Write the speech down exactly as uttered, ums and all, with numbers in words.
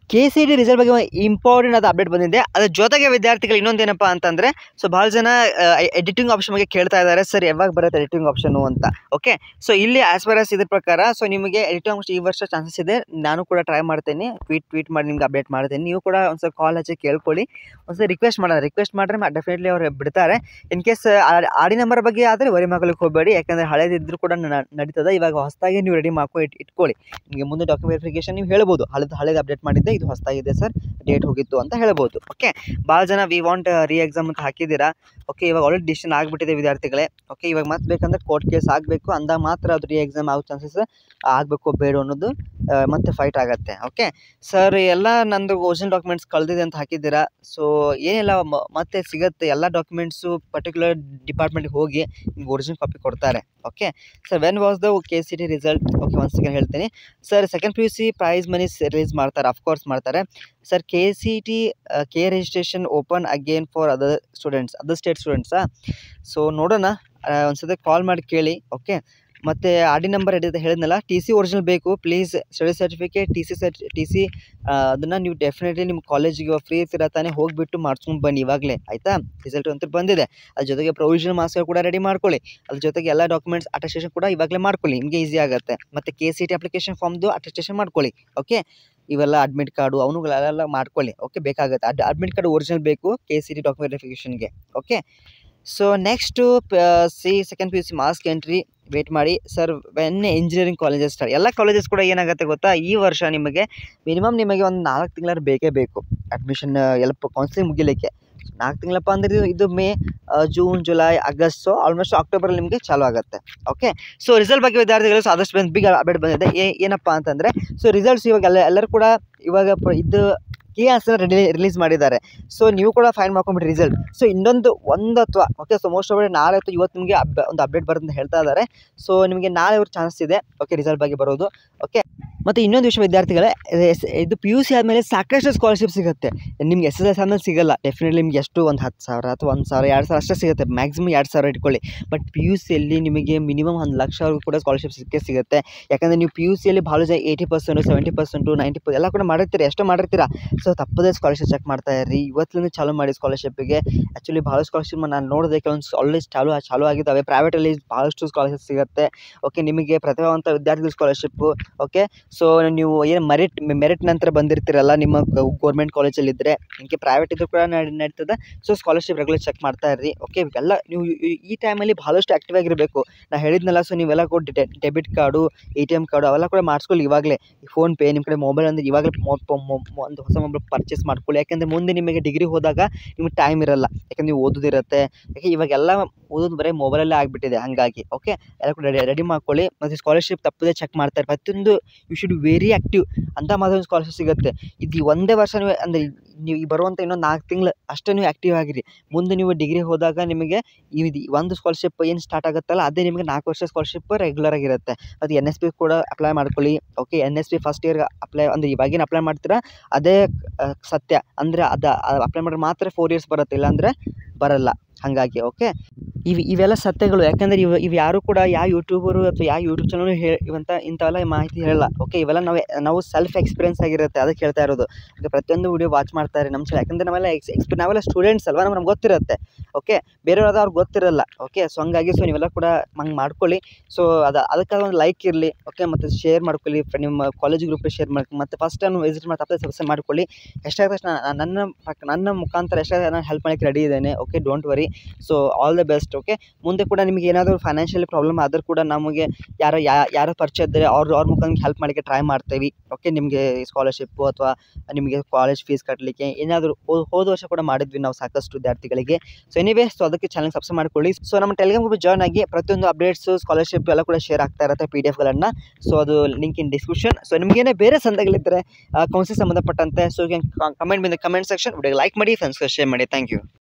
K C T result ಬಗ್ಗೆ important ಆದ update ಬಂದಿದೆ. ಅದ್ರ ಜೊತೆಗೆ ವಿದ್ಯಾರ್ಥಿಗಳು ಇನ್ನೊಂದೇನಪ್ಪ ಅಂತಂದರೆ, ಸೊ ಭಾಳ ಜನ ಎಡಿಟಿಂಗ್ ಆಪ್ಷನ್ ಬಗ್ಗೆ ಕೇಳ್ತಾ ಇದ್ದಾರೆ, ಸರ್ ಯಾವಾಗ ಬರುತ್ತೆ ಎಡಿಟಿಂಗ್ ಆಪ್ಷನು ಅಂತ. ಓಕೆ, ಸೊ ಇಲ್ಲಿ ಆಸ್ ಪರ್ ಆಸ್ ಇದ್ರ ಪ್ರಕಾರ ಸೊ ನಿಮಗೆ ಎಡಿಟಿಂಗ್ ಆಪ್ಷನ್ ಈ ವರ್ಷ ಚಾನ್ಸಸ್ ಇದೆ. ನಾನು ಕೂಡ ಟ್ರೈ ಮಾಡ್ತೇನೆ, ಟ್ವೀಟ್ ಟ್ವೀಟ್ ಮಾಡಿ ನಿಮ್ಗೆ ಅಪ್ಡೇಟ್ ಮಾಡ್ತೇನೆ. ನೀವು ಕೂಡ ಒಂದ್ಸಲ ಕಾಲ್ ಹಚ್ಚಿ ಕೇಳ್ಕೊಳ್ಳಿ, ಒಂದ್ಸಲ ರಿಕ್ವೆಸ್ಟ್ ಮಾಡೋಣ. ರಿಕ್ವೆಸ್ಟ್ ಮಾಡಿದ್ರೆ ಡೆಫಿನೆಟ್ಲಿ ಅವ್ರು ಬಿಡ್ತಾರೆ. ಇನ್ ಕೇಸ್ ಆಡಿ ನಂಬರ್ ಬಗ್ಗೆ ಆದರೆ ವರಿ ಮಾಡ್ಕೊಳ್ಳಿಕ್ಕೆ ಹೋಗಬೇಡಿ, ಯಾಕಂದರೆ ಹಳೇದಿದ್ರು ಕೂಡ ನಡೀತದೆ. ಇವಾಗ ಹೊಸದಾಗಿ ನೀವು ರೆಡಿ ಮಾಡ್ಕೊ ಇಟ್ ಇಟ್ಕೊಳ್ಳಿ. ನಿಮಗೆ ಮುಂದೆ ಡಾಕ್ಯುಮೆಂಟ್ ವೆರಿಫಿಕೇಶನ್ ನೀವು ಹೇಳ್ಬೋದು, ಹಳೇದು ಹಳೇದು ಅಪ್ಡೇಟ್ ಮಾಡಿದ್ದೆ, ಇದು ಹೊಸದಾಗಿದೆ ಸರ್, ಡೇಟ್ ಹೋಗಿತ್ತು ಅಂತ ಹೇಳ್ಬೋದು. ಓಕೆ, ಭಾಳ ಜನ ವಿ ವಾಂಟ್ ರೀ ಎಕ್ಸಾಮ್ ಅಂತ ಹಾಕಿದ್ದೀರಾ. ಓಕೆ, ಇವಾಗ ಆಲ್ರೆಡಿ ಡಿಸಿಷನ್ ಆಗಿಬಿಟ್ಟಿದೆ ವಿದ್ಯಾರ್ಥಿಗಳೇ. ಓಕೆ, ಇವಾಗ ಮತ್ತೆ ಬೇಕಂದ್ರೆ ಕೋರ್ಟ್ ಕೇಸ್ ಆಗಬೇಕು, ಅಂದಾಗ ಮಾತ್ರ ಅದು ರೀ ಎಕ್ಸಾಮ್ ಆಗೋ ಚಾನ್ಸಸ್ ಆಗಬೇಕು ಬೇಡ ಅನ್ನೋದು ಮತ್ತೆ ಫೈಟ್ ಆಗುತ್ತೆ. ಓಕೆ ಸರ್, ಎಲ್ಲ ನಂದು ಒರಿಜಿನಲ್ ಡಾಕ್ಯುಮೆಂಟ್ಸ್ ಕಳೆದಿದೆ ಅಂತ ಹಾಕಿದ್ದೀರಾ. ಸೊ ಏನಿಲ್ಲ, ಮತ್ತೆ ಸಿಗುತ್ತೆ ಎಲ್ಲ ಡಾಕ್ಯುಮೆಂಟ್ಸು ಪರ್ಟಿಕ್ಯುಲರ್ ಡಿಪಾರ್ಟ್ಮೆಂಟ್ಗೆ ಹೋಗಿ ನಿಮ್ಗೆ ಒರಿಜಿನಲ್ ಕಾಪಿ ಕೊಡ್ತಾರೆ. Okay sir, when was the K C T result? Okay, ಒಂದು ಸೆಕೆಂಡ್ ಹೇಳ್ತೀನಿ sir. Second P U C prize money release ಮಾಡ್ತಾರೆ, ಅಫ್ಕೋರ್ಸ್ ಮಾಡ್ತಾರೆ ಸರ್. ಕೆ ಸಿ ಟಿ ಕೆ registration open again for other students, other state ಸ್ಟೂಡೆಂಟ್ಸಾ? So ನೋಡೋಣ, ಒಂದ್ಸತಿ ಕಾಲ್ ಮಾಡಿ ಕೇಳಿ. ಓಕೆ, ಮತ್ತು ಆರ್ ಡಿ ನಂಬರ್ ಹಿಡಿದು ಹೇಳಿದ್ನಲ್ಲ, ಟಿ ಸಿ ಒರಿಜಿನಲ್ ಬೇಕು please. Study certificate, T C ಸರ್ಟಿ ಟಿ ಸಿ ಅದನ್ನು ನೀವು ಡೆಫಿನೆಟ್ಲಿ ನಿಮ್ಮ ಕಾಲೇಜಿಗೆ ಫ್ರೀ ಇರ್ತೀರ ತಾನೇ, ಹೋಗಿಬಿಟ್ಟು ಮಾಡ್ಸ್ಕೊಂಡು ಬನ್ನಿ ಇವಾಗಲೇ, ಆಯಿತಾ? ರಿಸಲ್ಟ್ ಅಂತೂ ಬಂದಿದೆ, ಅದ್ರ ಜೊತೆಗೆ ಪ್ರೊವಿಷನಲ್ ಮಾರ್ಕ್ಸ್ಗಳು ಕೂಡ ರೆಡಿ ಮಾಡ್ಕೊಳ್ಳಿ. ಅದ್ರ ಜೊತೆಗೆ ಎಲ್ಲ ಡಾಕ್ಯುಮೆಂಟ್ಸ್ ಅಟೆಸ್ಟೇಷನ್ ಕೂಡ ಇವಾಗಲೇ ಮಾಡ್ಕೊಳ್ಳಿ, ನಿಮಗೆ ಈಸಿ ಆಗುತ್ತೆ. ಮತ್ತು ಕೆ ಸಿ ಟಿ ಅಪ್ಲಿಕೇಶನ್ ಫಾರ್ಮ್ದು ಅಟೆಸ್ಟೇಷನ್ ಮಾಡ್ಕೊಳ್ಳಿ. ಓಕೆ, ಇವೆಲ್ಲ ಅಡ್ಮಿಟ್ ಕಾರ್ಡು ಅವನುಗಳೆಲ್ಲ ಮಾಡ್ಕೊಳ್ಳಿ. ಓಕೆ, ಬೇಕಾಗುತ್ತೆ. ಅಡ್ ಅಡ್ಮಿಟ್ ಕಾರ್ಡ್ ಒರಿಜಿನಲ್ ಬೇಕು ಕೆ ಸಿ ಟಿ ಡಾಕ್ಯುಮೆಂಟ್ ವೆರಿಫಿಕೇಷನ್ಗೆ. Okay, so next C second P U C marks entry wait ಮಾಡಿ sir. When engineering colleges start, ಎಲ್ಲ ಕಾಲೇಜಸ್ ಕೂಡ ಏನಾಗುತ್ತೆ ಗೊತ್ತಾ, ಈ ವರ್ಷ ನಿಮಗೆ ಮಿನಿಮಮ್ ನಿಮಗೆ ಒಂದು ನಾಲ್ಕು ತಿಂಗಳಾರು ಬೇಕೇ ಬೇಕು ಅಡ್ಮಿಷನ್ ಎಲ್ಲ ಕೌನ್ಸಿಲಿಂಗ್ ಮುಗಿಲಿಕ್ಕೆ. ನಾಲ್ಕು ತಿಂಗಳಪ್ಪ ಅಂದರೆ ಇದು May, June, July, August, so almost ಅಕ್ಟೋಬರಲ್ಲಿ ನಿಮಗೆ ಚಾಲು ಆಗುತ್ತೆ. ಓಕೆ, ಸೊ ರಿಸಲ್ಟ್ ಬಗ್ಗೆ ವಿದ್ಯಾರ್ಥಿಗಳು ಸಾದಷ್ಟು ಬಂದು ಬಿಗ್ ಅಪ್ಡೇಟ್ ಬಂದಿದೆ. ಏನಪ್ಪ ಅಂತಂದರೆ, ಸೊ ರಿಸಲ್ಟ್ಸ್ ಇವಾಗ ಎಲ್ಲ ಎಲ್ಲರೂ ಕೂಡ ಇವಾಗ ಇದು ಕೀ ಆನ್ಸರ್ ರೆಡಿ ರಿಲೀಸ್ ಮಾಡಿದ್ದಾರೆ. ಸೊ ನೀವು ಕೂಡ ಫೈಂಡ್ ಮಾಡ್ಕೊಂಬಿಟ್ಟು ರಿಸಲ್ಟ್. ಸೊ ಇನ್ನೊಂದು ಒಂದು ಅಥವಾ ಓಕೆ, ಸೊ ಮೋಸ್ಟ್ ಆಫ್ ನಾಳೆ ಅಥವಾ ಇವತ್ತು ನಿಮಗೆ ಅಬ್ ಒಂದು ಅಪ್ಡೇಟ್ ಬರುತ್ತೆ ಅಂತ ಹೇಳ್ತಾ ಇದ್ದಾರೆ. ಸೊ ನಿಮಗೆ ನಾಳೆ ಅವ್ರ ಚಾನ್ಸ್ ಇದೆ ಓಕೆ ರಿಸಲ್ಟ್ ಬಗ್ಗೆ ಬರೋದು. ಓಕೆ, ಮತ್ತು ಇನ್ನೊಂದು ವಿಷಯ ವಿದ್ಯಾರ್ಥಿಗಳೇ, ಇದು ಪಿ ಯು ಸಿ ಆದಮೇಲೆ ಸಾಕಷ್ಟು ಸ್ಕಾಲರ್ಶಿಪ್ ಸಿಗುತ್ತೆ ನಿಮ್ಗೆ. ಎಸ್ ಎಸ್ ಎಲ್ ಸಿ ಆದಮೇಲೆ ಸಿಗೋಲ್ಲ ಡೆಫಿನೆಟ್ಲಿ. ನಿಮ್ಗೆ ಎಷ್ಟು ಒಂದು ಹತ್ತು ಸಾವಿರ ಅಥವಾ ಒಂದು ಸಾವಿರ ಎರಡು ಸಾವಿರ ಅಷ್ಟೇ ಸಿಗುತ್ತೆ, ಮ್ಯಾಕ್ಸಿಮಮ್ ಎರಡು ಸಾವಿರ ಇಟ್ಕೊಳ್ಳಿ. ಬಟ್ ಪಿ ಯು ಸಿಯಲ್ಲಿ ನಿಮಗೆ ಮಿನಿಮಮ್ ಒಂದು ಲಕ್ಷವರೆಗೂ ಕೂಡ ಸ್ಕಾಲರ್ಶಿಪ್ ಸಿಕ್ಕೇ ಸಿಗುತ್ತೆ. ಯಾಕಂದರೆ ನೀವು ಪಿ ಯು ಸಿಯಲ್ಲಿ ಭಾಳ ಜನ eighty percent seventy percent ninety per ಎಲ್ಲ ಕೂಡ ಮಾಡಿರ್ತೀರಿ, ಎಷ್ಟೋ ಮಾಡಿರ್ತೀರ. ಸೊ ತಪ್ಪದೇ ಸ್ಕಾಲರ್ಶಿಪ್ ಚೆಕ್ ಮಾಡ್ತಾ ಇರ್ರಿ. ಇವತ್ತಿಂದ ಚಾಲೂ ಮಾಡಿ ಸ್ಕಾಲರ್ಶಿಪ್ಪಿಗೆ. ಆ್ಯಕ್ಚುಲಿ ಭಾಳ ಸ್ಕಾಲರ್ಶಿಪ್ ನಾನು ನೋಡಿದೆ, ಕೆಲವೊಂದು ಆಲ್ರೆಡಿ ಚಾಲು ಚಾಲು ಆಗಿದ್ದಾವೆ. ಪ್ರೈವೇಟಲ್ಲಿ ಭಾಳಷ್ಟು ಸ್ಕಾಲರ್ಶಿಪ್ ಸಿಗುತ್ತೆ. ಓಕೆ, ನಿಮಗೆ ಪ್ರತಿಭಾವಂತ ವಿದ್ಯಾರ್ಥಿಗಳ ಸ್ಕಾಲರ್ಶಿಪ್ಪು. ಓಕೆ, ಸೊ ನೀವು ಏನು ಮೆರಿಟ್ ಮೆರಿಟ್ ನಂತರ ಬಂದಿರ್ತೀರಲ್ಲ ನಿಮ್ಮ ಗೌರ್ಮೆಂಟ್ ಕಾಲೇಜಲ್ಲಿದ್ದರೆ, ನಿಮಗೆ ಪ್ರೈವೇಟ್ ಇದ್ದರೂ ಕೂಡ ನಡೀತದೆ. ಸೊ ಸ್ಕಾಲರ್ಶಿಪ್ ರೆಗ್ಯುಲರ್ ಚೆಕ್ ಮಾಡ್ತಾ ಇರ್ರಿ. ಓಕೆ, ಎಲ್ಲ ನೀವು ಈ ಟೈಮಲ್ಲಿ ಭಾಳಷ್ಟು ಆ್ಯಕ್ಟಿವ್ ಆಗಿರಬೇಕು. ನಾನು ಹೇಳಿದ್ನಲ್ಲ, ಸೊ ನೀವೆಲ್ಲ ಕೂಡ debit card, A T M card ಅವೆಲ್ಲ ಕೂಡ ಮಾಡಿಸ್ಕೊಳ್ಳಿ ಇವಾಗಲೇ. ಫೋನ್ಪೇ, ನಿಮ್ಮ ಕಡೆ ಮೊಬೈಲ್ ಅಂದರೆ ಇವಾಗಲೇ ಒಂದು ಹೊಸ ಮೊಬೈಲ್ ಪರ್ಚೇಸ್ ಮಾಡ್ಕೊಳ್ಳಿ. ಯಾಕೆಂದರೆ ಮುಂದೆ ನಿಮಗೆ ಡಿಗ್ರಿ ಹೋದಾಗ ನಿಮಗೆ ಟೈಮ್ ಇರಲ್ಲ, ಯಾಕಂದರೆ ನೀವು ಓದೋದಿರುತ್ತೆ. ಯಾಕೆ ಇವಾಗೆಲ್ಲ ಓದೋದು ಬರೀ ಮೊಬೈಲಲ್ಲೇ ಆಗಿಬಿಟ್ಟಿದೆ, ಹಾಗಾಗಿ ಓಕೆ ಎಲ್ಲ ಕೂಡ ರೆಡಿ ರೆಡಿ ಮಾಡ್ಕೊಳ್ಳಿ. ಮತ್ತು ಸ್ಕಾಲರ್ಶಿಪ್ ತಪ್ಪದೇ ಚೆಕ್ ಮಾಡ್ತಾರೆ. ಪ್ರತಿಯೊಂದು ಯು ಶುಡ್ ವೆರಿ ಆ್ಯಕ್ಟಿವ್ ಅಂತ ಮಾತ್ರ ಸ್ಕಾಲರ್ಶಿಪ್ ಸಿಗುತ್ತೆ. ಇದು ಒಂದೇ ವರ್ಷ ನೀವು ಅಂದರೆ ನೀವು ಈ ಬರುವಂಥ ಇನ್ನೊಂದು ನಾಲ್ಕು ತಿಂಗಳು ಅಷ್ಟೇ ನೀವು ಆ್ಯಕ್ಟಿವ್ ಆಗಿರಿ. ಮುಂದೆ ನೀವು ಡಿಗ್ರಿ ಹೋದಾಗ ನಿಮಗೆ ಇದು ಒಂದು ಸ್ಕಾಲರ್ಶಿಪ್ ಏನು ಸ್ಟಾರ್ಟ್ ಆಗುತ್ತಲ್ಲ, ಅದೇ ನಿಮಗೆ ನಾಲ್ಕು ವರ್ಷ ಸ್ಕಾಲರ್ಶಿಪ್ ರೆಗ್ಯುಲರ್ ಆಗಿರುತ್ತೆ. ಮತ್ತು ಎನ್ ಎಸ್ ಪಿ ಕೂಡ ಅಪ್ಲೈ ಮಾಡ್ಕೊಳ್ಳಿ. Okay, N S P first year apply ಅಂದರೆ ಇವಾಗೇನು ಅಪ್ಲೈ ಮಾಡ್ತೀರಾ ಅದೇ ಸತ್ಯ, ಅಂದರೆ ಅದು ಅಪ್ಲೈ ಮಾಡಿದ್ರೆ ಮಾತ್ರ ಫೋರ್ ಇಯರ್ಸ್ ಬರುತ್ತೆ, ಇಲ್ಲಾಂದರೆ ಬರಲ್ಲ. ಹಾಗಾಗಿ ಓಕೆ, ಇವು ಇವೆಲ್ಲ ಸತ್ಯಗಳು. ಯಾಕಂದರೆ ಇವು ಇವು ಯಾರು ಕೂಡ ಯಾವ ಯೂಟ್ಯೂಬರು ಅಥವಾ ಯಾವ ಯೂಟ್ಯೂಬ್ ಚಾನಲ್ ಹೇಳಿ ಇವಂಥ ಇಂಥವೆಲ್ಲ ಮಾಹಿತಿ ಹೇಳಲ್ಲ. ಓಕೆ, ಇವೆಲ್ಲ ನಾವು ನಾವು ಸೆಲ್ಫ್ ಎಕ್ಸ್ಪೀರಿಯನ್ಸ್ ಆಗಿರುತ್ತೆ, ಅದಕ್ಕೆ ಹೇಳ್ತಾ ಇರೋದು. ಈಗ ಪ್ರತಿಯೊಂದು ವೀಡಿಯೋ ವಾಚ್ ಮಾಡ್ತಾರೆ ನಮ್ಮ ಚಾನಲ್, ಯಾಕಂದರೆ ನಾವೆಲ್ಲ ಎಕ್ಸ್ ಎಕ್ಸ್ಪೀರಿ ನಾವೆಲ್ಲ ಸ್ಟೂಡೆಂಟ್ಸ್ ಅಲ್ವಾ, ನಮ್ಗೆ ನಮ್ಗೆ ಗೊತ್ತಿರುತ್ತೆ. ಓಕೆ, ಬೇರೆಯವ್ರದ್ದು ಅವ್ರಿಗೆ ಗೊತ್ತಿರಲ್ಲ. ಓಕೆ, ಸೊ ಹಂಗಾಗಿ ಸೊ ನೀವೆಲ್ಲ ಕೂಡ ಹಂಗೆ ಮಾಡ್ಕೊಳ್ಳಿ. ಸೊ ಅದು ಅದಕ್ಕಾಗಿ ಒಂದು ಲೈಕ್ ಇರಲಿ. ಓಕೆ, ಮತ್ತು ಶೇರ್ ಮಾಡ್ಕೊಳ್ಳಿ, ನಿಮ್ಮ ಕಾಲೇಜ್ ಗ್ರೂಪಿಗೆ ಶೇರ್ ಮಾಡ್ಕೊಳ್ಳಿ. ಮತ್ತು ಫಸ್ಟ್ ಟೈಮ್ ವಿಸಿಟ್ ಮಾಡಿ ತಪ್ಪದೆ ಸಬ್ಸ್ಕ್ರೈಬ್ ಮಾಡ್ಕೊಳ್ಳಿ. ಎಷ್ಟಾಗುತ್ತೆ ನನ್ನ ನನ್ನ ಮುಖಾಂತರ ಎಷ್ಟಾಗುತ್ತೆ ನಾನು ಹೆಲ್ಪ್ ಮಾಡೋಕ್ಕೆ ರೆಡಿ ಇದ್ದೇನೆ. Okay, don't worry. So all the best. Okay, ಮುಂದೆ ಕೂಡ ನಿಮಗೆ ಏನಾದರೂ ಫೈನಾನ್ಷಿಯಲಿ ಪ್ರಾಬ್ಲಮ್ ಆದರೂ ಕೂಡ ನಮಗೆ ಯಾರೋ ಯಾರೋ ಪರಿಚಯ ಇದ್ದರೆ ಅವ್ರ ಅವ್ರ ಮುಖಾಂತರ ಹೆಲ್ಪ್ ಮಾಡೋಕ್ಕೆ ಟ್ರೈ ಮಾಡ್ತೀವಿ. ಓಕೆ, ನಿಮಗೆ ಸ್ಕಾಲರ್ಶಿಪ್ಪು ಅಥವಾ ನಿಮಗೆ ಕಾಲೇಜ್ ಫೀಸ್ ಕಟ್ಟಲಿಕ್ಕೆ ಏನಾದರೂ ಹೋದ ವರ್ಷ ಕೂಡ ಮಾಡಿದ್ವಿ ನಾವು ಸಾಕಷ್ಟು ವಿದ್ಯಾರ್ಥಿಗಳಿಗೆ. ಸೊ ಎನಿವೇ, ಸೊ ಅದಕ್ಕೆ ಚಾನಲ್ ಸಬ್ಸ್ಕ್ರೈಬ್ ಮಾಡ್ಕೊಳ್ಳಿ. ಸೊ ನಮ್ಮ ಟೆಲಿಗ್ರಾಮ್ ಗ್ರೂಪ್ ಜಾಯ್ನ್ ಆಗಿ ಪ್ರತಿಯೊಂದು ಅಪ್ಡೇಟ್ಸು ಸ್ಕಾಲರ್ಶಿಪ್ ಎಲ್ಲ ಕೂಡ ಶೇರ್ ಆಗ್ತಾ ಇರುತ್ತೆ, ಪಿ ಡಿ ಎಫ್ಗಳನ್ನು. ಸೊ ಅದು ಲಿಂಕ್ ಇನ್ ಡಿಸ್ಕ್ರಿಪ್ಷನ್. ಸೊ ನಿಮಗೇನೇ ಬೇರೆ ಸಂದೇಹಗಳಿದ್ದರೆ ಕೌನ್ಸಿಲ್ ಸಂಬಂಧಪಟ್ಟಂತೆ ಸೊ ಕಮೆಂಟ್ ಬಂದ ಕಮೆಂಟ್ ಸೆಕ್ಷನ್ ವಿಡಿಯೋಗೆ ಲೈಕ್ ಮಾಡಿ, ಫ್ರೆಂಡ್ಸ್ಗೆ ಶೇರ್ ಮಾಡಿ. Thank you.